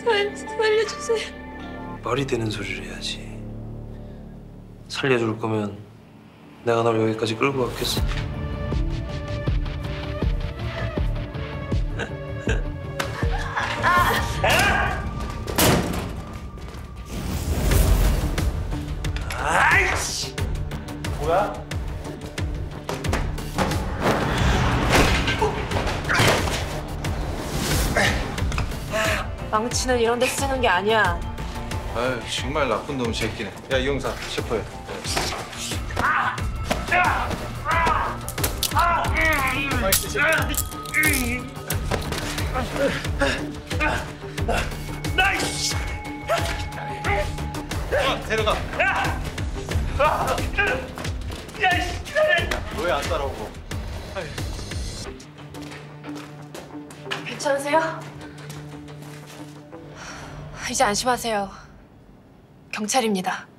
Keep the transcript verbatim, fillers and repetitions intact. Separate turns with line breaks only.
살, 살려주세요.
말이 되는 소리를 해야지. 살려줄 거면 내가 널 여기까지 끌고 왔겠어. 아이씨! 뭐야?
망치는 이런 데 쓰는 게 아니야.
아유 정말 나쁜 놈 새끼네. 야 이용사 체포해.
나이스!
어, 데려가. 왜 안 따라오고?
괜찮으세요? 이제 안심하세요. 경찰입니다.